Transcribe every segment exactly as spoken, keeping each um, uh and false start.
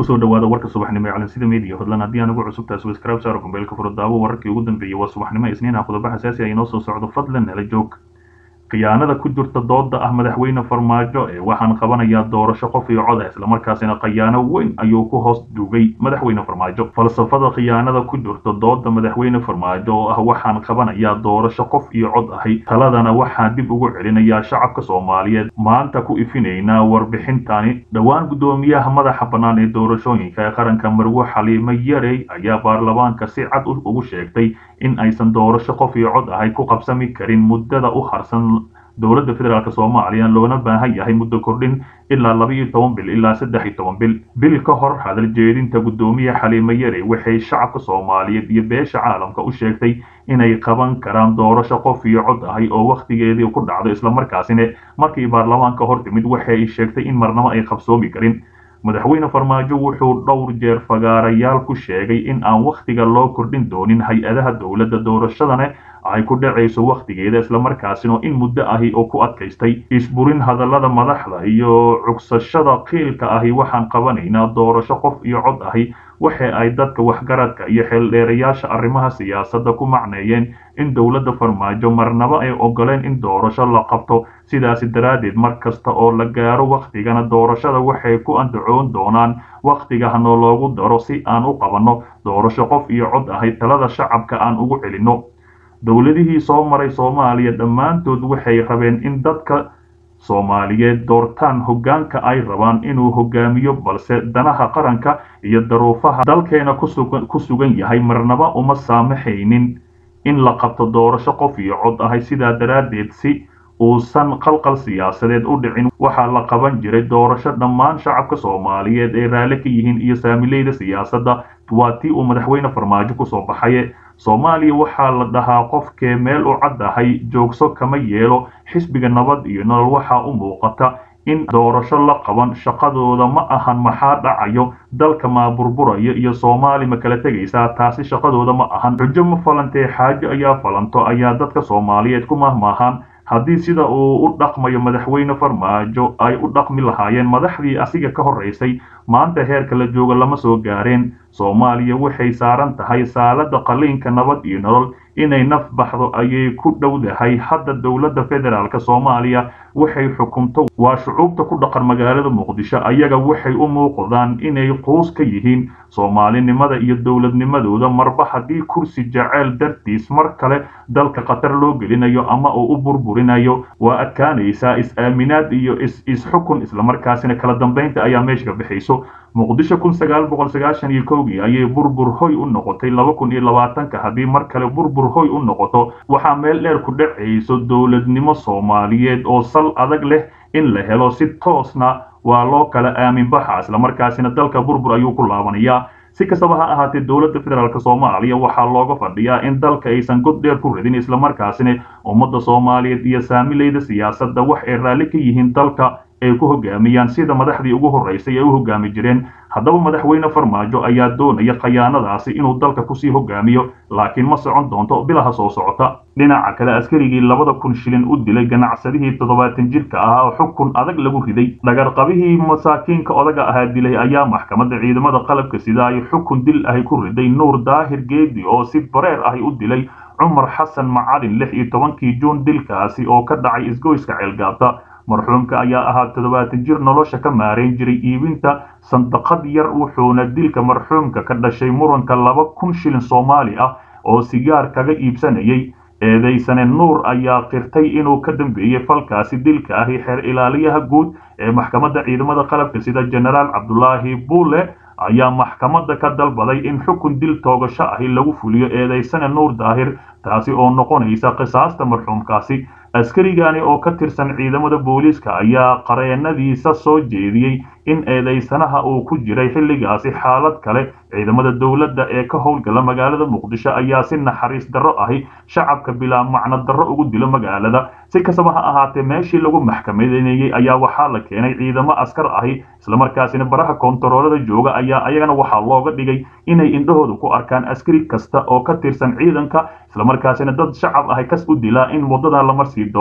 kusoo dhawaada warka subaxnimo ee calansida media fadlan haddii aan ugu cusub tahay subscribe saaro kumbeelka furo daawo wararkii ugu dambeeyay waa subaxnimo isniin ah qodobo xasaasi ah inoo soo socdo fadlan nala joog khiyaanada ku jirta dooda ah madaxweyne farmaajo ee waxaan qabanayaa doorasho qof iyo cod ah islamarkaasina khiyaano weyn ayuu ku hoos duugay madaxweyne farmaajo falsafada khiyaanada ku jirta dooda madaxweyne farmaajo oo ah waxaan qabanayaa doorasho qof iyo cod ahi taladana waxaan dib ugu celinayaa shacabka soomaaliyeed maanta ku ifinaynaa warbixintani dhowaan guddoomiyaha madaxa bannaan ee doorashooyinka ee qaranka marwo xaliimo yarey ayaa baarlamaanka si cad ugu sheegtay in aysan doorasho qof iyo cod ahay ku qabsami karin muddada u harsan dowladda federaalk soomaaliya loona baahan yahay muddo kordhin ilaa laba iyo toban bil ilaa saddex iyo toban bil bil ka hor hadal jeedinta guddoomiye xaliimo yarey waxay shacabka soomaaliyeed iyo beesha caalamka u sheegtay inay qaban karaan doorasho qof iyo cod ahay oo wakhtigeedii ku dhacdo islamarkaasina markii baarlamaanka hor timid waxay sheegtay in marnabo ay qabsoomi karin madaxweyne farmaajo wuxuu dhowr jeer fagaarayaal ku sheegay in aan wakhtiga loo kordhin doonin hay-adaha dowladda doorashadana ay ku dhacayso wakhtigeeda islamarkaasina in muddo ahi oo ku adkaystay isburin hadallada madaxda iyo cugsashada qiilka ahi waxaan qabanaynaa doorasho qof iyo cod ahi waxa ay dadka waxgaradka iyo xeeldheerayaasha arrimaha siyaasadda ku macneeyeen in dowladda farmaajo marnaba ay ogoleen in doorasho la qabto sidaasi daraaddeed mar kasta oo la gaaro wakhtigana doorashada waxay ku andacoon doonaan wakhtiga hano loogu daro si aan u qabanno doorasho qof iyo cod ahi talada shacabka aan ugu celinno dowladihii soo maray soomaaliya dhammaantood waxay rabeen in dadka soomaaliyeed doortaan hoggaanka ay rabaan inuu hogaamiyo balse danaha qaranka iyo daruufaha dalkeena ku sugan yahay marnaba uma saamaxaynin in la qabto doorasho qof iyo cod ahay sidaa daraaddeed si uusan qalqal siyaasadeed u dhicin waxaa la qaban jiray doorasho dhammaan shacabka soomaaliyeed ee raalli ka yihiin iyo saamileyda siyaasadda waa tii uu madaxweyne farmaajo kusoo baxaye soomaaliya waxaa la dhahaa qofkee meel u caddahay joogso kama yeelo xisbiga nabad iyo nolol waxaa u muuqata in doorasho la qaban shaqadooda ma ahan maxaa dhacayo dalka maa burburayo iyo soomaali ma kala tegaysaa taasi shaqadooda ma ahan xujo ma falantee xaajo ayaa falanto ayaa dadka soomaaliyeed ku mahmaahaan haddii sida uu u dhaqmayo madaxweyne farmaajo ay u dhaqmi lahaayeen madaxdii asiga ka horraysay maanta heerka la jooga lama soo gaareen soomaaliya waxay saaran tahay saalada qaliinka nabad iyo nolol inay naf baxdo ayay ku dhowdahay hadda dowladda federaalk soomaaliya waxay xukunto waa shucuubta ku dhaqan magaalada muqdisho ayaga waxay u muuqdaan inay quus ka yihiin soomaalinimada iyo dowladnimadooda marba haddii kursi jaceyl dartiis mar kale dalka khatar loo gelinayo ama uu u burburinayo waa adkaanaysaa is-aaminaad iyo is-xukun islamarkaasina kala dambaynta ayaa meesha ka bixayso muqdisho kun sagaal boqol sagaashan iyo kowgii ayay burbur hoy u noqotay laba kun iyo labaatanka haddii mar kale burbur hoy u noqoto waxaa meel dheer ku dhacayso dowladnimo soomaaliyeed oo sal adag leh in la helo si toosna waa loo kala aamin baxa islamarkaasina dalka burbur ayuu ku laabanayaa si kastaba ha ahaatee dowladda federaalk soomaaliya waxaa looga fadhiyaa in dalka aysan god dheer ku ridin islamarkaasina ummadda soomaaliyeed iyo saamileyda siyaasadda wax ay raalli ka yihiin dalka ay ku hogaamiyaan sida madaxdii ugu horraysay ay u hogaami jireen haddaba madaxweyne farmaajo ayaa doonaya khayaanadaasi inuu dalka kusii hogaamiyo laakiin ma socon doonto bilaha soo socota dhinaca kale askarigii labada kun shilin u dilay ganacsadihii toddobaatan jirka ahaa oo xukun adag lagu riday dhagarqabihii masaakiinka odaga ahaa dilay ayaa maxkamadda ciidamada qalabka sida ay xukun dil ahi ku riday nuur daahir geedi oo si bareer ahi u dilay cumar xasan macalin lix iyo tobankii juun dilkaasi oo ka dhacay isgoyska ceelgaabta marxuumka ayaa ahaa toddobaatan jir nolosha ka maarayn jiray iibinta sandaqad yar wuxuuna dilka marxuumka ka dhashay muranka laba kun shilin soomaali ah oo sigaar kaga iibsanayay eedaysane nuur ayaa qirtay inuu ka dambeeyey falkaasi dilka ahi xeer ilaaliyaha guud ee maxkamadda ciidamada qalabka sida jenaraal cabdulaahi buule ayaa maxkamadda ka dalbaday in xukun dil toogasho ahi lagu fuliyo eedaysane nuur daahir taasi oo noqonaysa qisaasta marxuumkaasi askarigani oo ka tirsan ciidamada booliiska ayaa qareenadiisa soo jeediyey in eedaysanaha uu ku jiray xilligaasi xaalad kale ciidamada dowladda ee ka howlgala magaalada muqdisho ayaa si naxariis darro ahi shacabka bilaa macno darro ugu dilo magaalada si kastaba ha ahaatee meeshii lagu maxkamadeynayey ayaa waxaa la keenay ciidamo askar ahi islamarkaasina baraha koontaroolada jooga ayaa ayagana waxaa looga dhigay inay indhahooda ku arkaan askari kasta oo ka tirsan ciidanka islamarkaasina dad shacab ahi kas u dilaa in waddada la marsii doono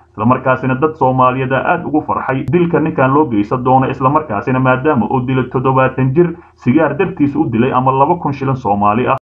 isla markaasina dad Soomaaliyeed aad ugu farxay dilka ninkan loo geysan doono isla markaasina maadaama uu dilay toddobaatan jir sigaar dartiisa u dilay ama laba kun shilin Soomaali ah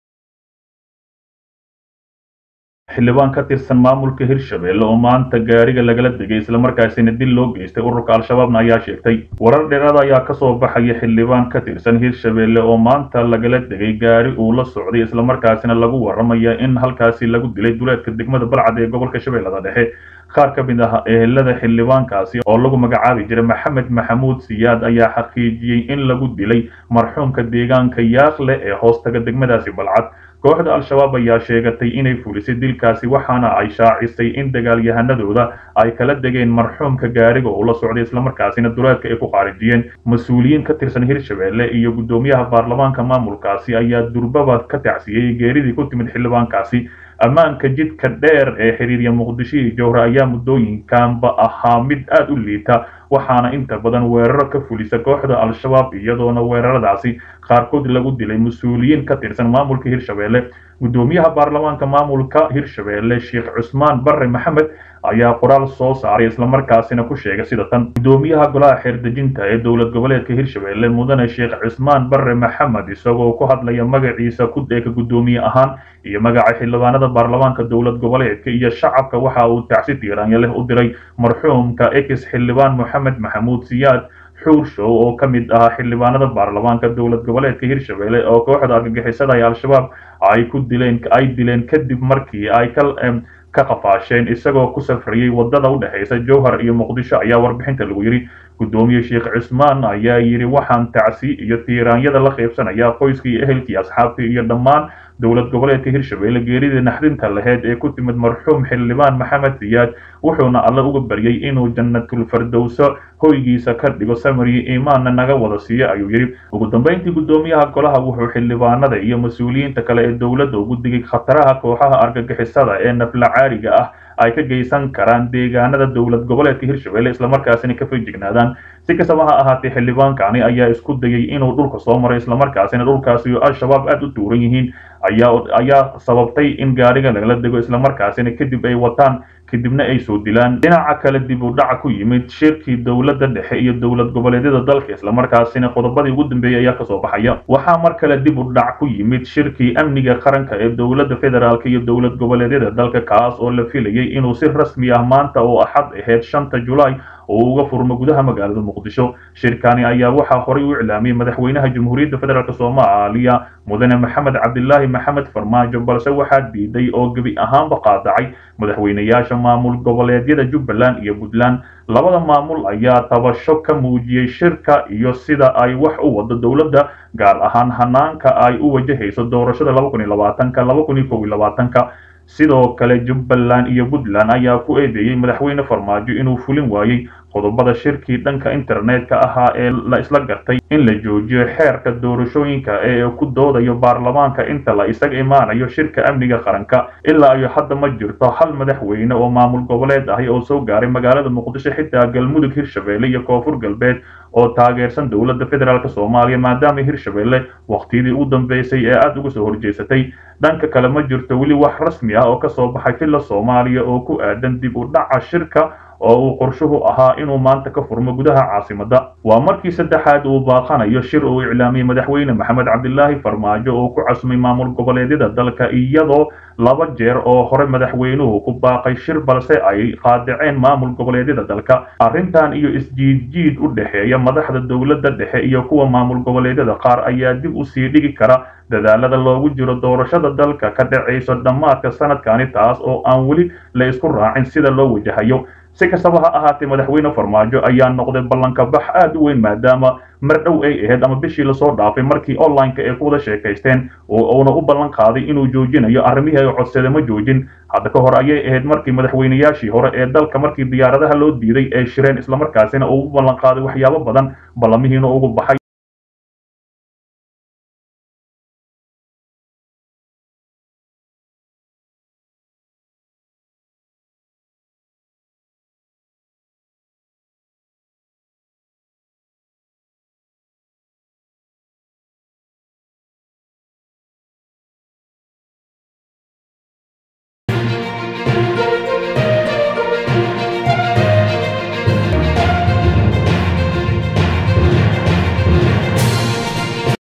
xildhibaan ka tirsan maamulka Hirshabelle oo maanta gaariga lagala degay isla markaasina dil loo geystay ururka al-shabaabna ayaa sheegtay warar dheeraad ayaa ka soo baxay xildhibaan ka tirsan Hirshabelle oo maanta lagala degay gaari uu la socday isla markaasina lagu waramaya in halkaasi lagu dilay duleedka degmada Balcad ee gobolka Shabeellaha Dhexe qaar ka mid ah ehelada xildhibaankaasi oo lagu magacaabi jiray Maxamed Maxamuud Siyaad ayaa xaqiijiyay in lagu dilay marxuumka deegaanka Yaaqle ee hoostaga degmadaasi Balcad kooxda al-shabaab ayaa sheegatay inay fulisay dilkaasi waxaana ay shaacisay in dagaalyahanadooda ay kala degeen marxuumka gaariga oo la socday isla markaasina duleedka ay ku qaarijiyeen mas'uuliyiin ka tirsan Hirshabelle iyo gudoomiyaha baarlamaanka maamulkaasi ayaa durbaba ka tacsiyay geeridii ku timid xildhibaankaasi ammaanka jidka dheer ee xiriirya Muqdisho iyo Jowhar ayaa muddooyinkanba ahaa mid aad u liita waxaana inta badan weeraro ka fulisa kooxda al-shabaab iyadoona weeraradaasi qaarkood lagu dilay mas'uuliyiin ka tirsan maamulka Hirshabelle gudoomiyaha baarlamaanka maamulka Hirshabelle Sheekh Cusmaan Barre Maxamed ayaa qoraal soo saaray isla markaasina ku sheegay sida tan gudoomiyaha golaha xeerdejinta ee dowlad goboleedka Hirshabelle mudane Sheekh Cusmaan Barre Maxamed isagoo ku hadlaya magaciisa ku deeqa gudoomiye ahaan iyo magaca xildhibaanada baarlamaanka dowlad goboleedka iyo shacabka waxa uu tacsi tiiraan leh u diray marxuumka ex xildhibaan Maxamed Maxamuud Siyaad xuurshow oo ka mid ah xildhibaanada baarlamaanka dowlad goboleedka Hirshabelle oo kooxda argagixisada ee al-shabaab ay ku dileen ay dileen kadib markii ay ka ka qafaasheen isagoo ku safriyay wadada u dhaxaysa Jowhar iyo Muqdisho ayaa warbixinta lagu yiri gudoomiye Sheekh Cusmaan ayaa yiri waxaan tacsi iyo tiiraanyada la qaybsanaya qoyskii ehelkii asxaabtii iyo dhammaan dowlad goboleedka Hirshabelle geerida naxdinta lahayd ee ku timid marxuum xildhibaan Maxamed Siyaad wuxuuna alla uga baryay inuu jannatul firdaws hoygiisa ka dhigo samari iimaanna naga wada siiyo ayuu yiri ugu dambeyntii gudoomiyaha golaha wuxuu xildhibaanada iyo mas'uuliyiinta kale ee dowladda ugu digay khataraha kooxaha argagixisada ee nafla caariga ah ay ka geysan karaan deegaanada dowlad goboleedka Hirshabelle isla markaasina ka feejignaadaan si kastaba ha ahaatee xildhibaankani ayaa isku dayay inuu dhulka soo maray isla markaasina dhulkaasi al-shabaab aad u tuuran yihiin ayaa ayaa sababtay in gaariga lagala dego isla markaasina kadib ay wataan kadibna ay soo dilaan dhinaca kale dib u dhac ku yimid shirkii dowladda dhexe iyo dowlad goboleedyada dalka isla markaasina qodobadii ugu dambeeyay ayaa ka soo baxaya waxaa mar kale dib u dhac ku yimid shirkii amniga qaranka ee dowladda federaalka iyo dowlad goboleedyada dalka kaas oo la filayay inuu si rasmi ah maanta oo axad ahayd shanta Julaay oo uga furmo gudaha magaalada Muqdisho shirkani ayaa waxa horay u iclaamiyay madaxweynaha Jamhuuriyadda Federaalka Soomaaliya mudane Maxamed Cabdullaahi Maxamed Farmaajo balse waxa diiday oo gabi ahaanba qaadacay madaxweynayaasha maamul goboleedyada Jubbaland iyo Puntland labada maamul ayaa tabasho ka muujiyay shirka iyo sida ay wax u wado dowladda gaar ahaan hanaanka ay u wajahayso doorashada laba kun iyo labaatan ka laba kun iyo kow iyo labaatan ka sidoo kale Jubbaland iyo Puntland ayaa ku eedeeyay madaxweyne Farmaajo inuu fulin waayay qodobada shirkii dhanka internetka ahaa ee la isla gartay in la joojiyo xeerka doorashooyinka ee ku doodayo baarlamaanka inta la isaga imaanayo shirka amniga qaranka ilaa ay hadda ma jirto hal madaxweyne oo maamul goboleed ah oo soo gaaray magaalada Muqdisho xitaa Galmudug Hirshabelle iyo Koonfur Galbeed oo taageersan dowladda federaalka Soomaaliya maadaama Hirshabelle waqtiyadii ugu dambeysay ee aad uga soo horjeesatay dhanka kale ma jirto wali wax rasmi ah oo ka soo baxay filla Soomaaliya oo ku aadan dib u dhaca shirka oo uu qorshuhu ahaa inuu maanta ka furmo gudaha caasimadda waa markii saddexaad uu baaqanayo shir uu iclaamiyay madaxweyne Maxamed Cabdullaahi Farmaajo oo ku casumay maamul goboleedyada dalka iyadoo laba jeer oo hore madaxweynuhu ku baaqay shir balse ay qaadaceen maamul goboleedyada dalka arrintan iyo isjiid u dhaxeeya madaxda dowladda dhexe iyo kuwa maamul goboleedyada qaar ayaa dib u sii dhigi kara dadaalada loogu jiro doorashada dalka ka dhacayso dhamaadka sanadkani taas oo aan wali la isku raacin sida loo wajahayo si kastaba ha ahaatee madaxweyne Farmaajo ayaa noqday ballanka bax aad u weyn maadaama mar dhow ay ahayd ama bishii la soo dhaafay markii online-ka ay ku wada sheekaysteen oo uuna u ballan qaaday inuu joojinayo arrimihii ay codsadeen ma joojin hadda ka hor ayay ahayd markii madaxweynayaashii hore ee dalka markii diyaaradaha loo diiday ay shireen isla markaasina uu u ballan qaaday waxyaabo badan ballamihiina ugu baxay